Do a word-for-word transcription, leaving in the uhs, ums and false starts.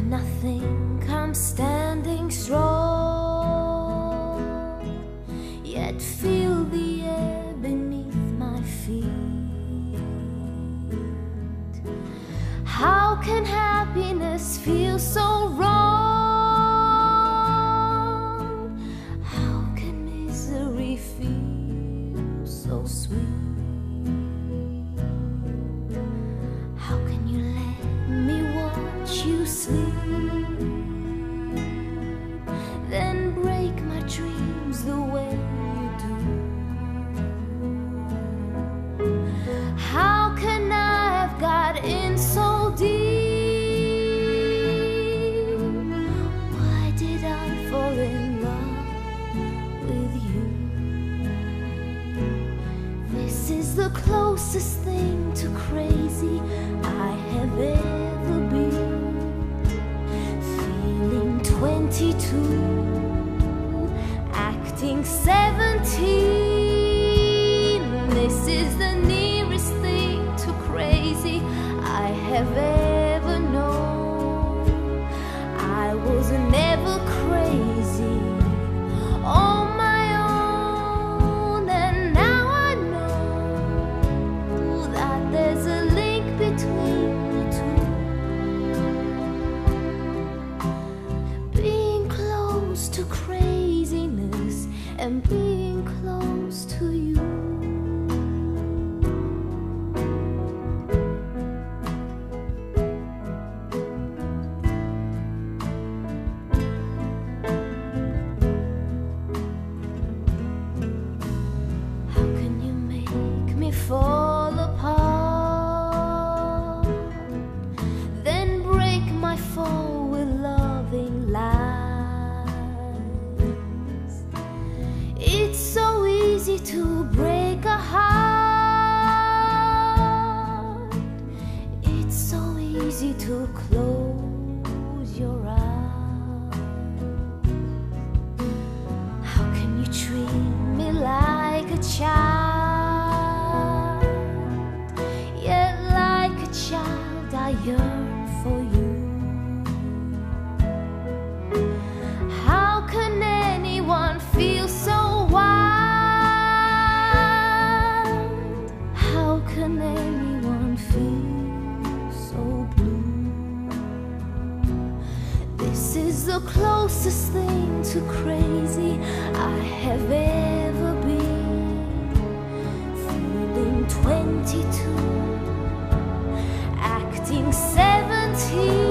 nothing, I'm standing strong, yet feel the air beneath my feet. How can happiness feel so wrong? How can misery feel so sweet? How can you let me watch you sleep, then break my dreams the way you do? How can I have got in so deep? Why did I fall in love with you? This is the closest thing to crazy I have ever been. Feeling twenty-two, acting seventeen. This is the nearest thing to crazy I have ever known. I was never crazy on my own, and now I know that there's a link between the two. Being close to craziness and being close to you. Fall apart, then break my fall with loving lies. It's so easy to break a heart. It's so easy to close your eyes. How can you treat me like a child? Child, I yearn for you. How can anyone feel so wild? How can anyone feel so blue? This is the closest thing to crazy I have ever been. Feeling twenty-two, acting seventeen.